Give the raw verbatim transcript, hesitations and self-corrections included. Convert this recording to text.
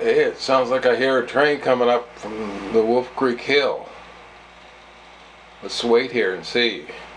Hey, it sounds like I hear a train coming up from the Wolf Creek Hill. Let's wait here and see.